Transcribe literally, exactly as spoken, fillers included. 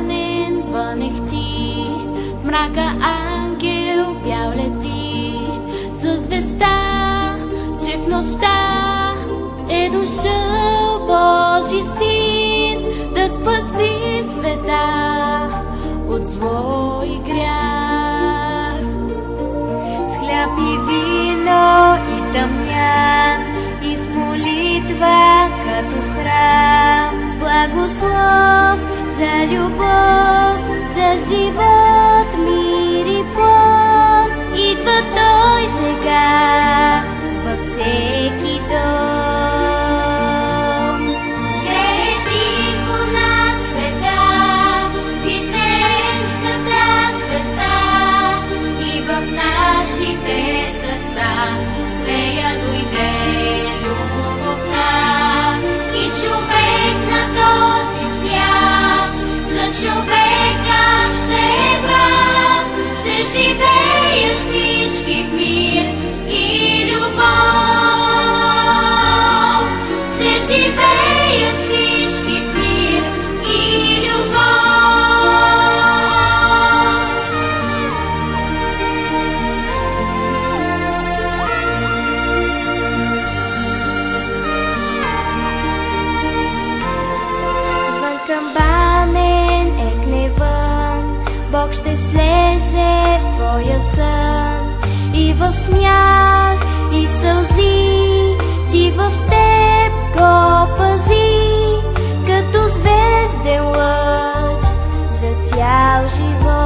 каменен вънех ти, в мрака ангел бял лети, със звезда, че в нощта е дошъл Божи син да спаси света от зло и грях. С хляб и вино и тъмнян, и с молитва като храм, с благослов за любов, за живот, мир и плод, идва Той сега във всеки дом. Грее тихо над света Витлеемската звезда, и в нашите сърца свея дойде любовта. И човек на този свят за човека ще брат, ще живеят всички в мир и любов. Ще живеят всички в мир и любов. Звън камбанен е гневън, Бог ще слезе в твоя сън. И в смях, и в сълзи, ти в теб го пази, като звезден лъч за цял живот.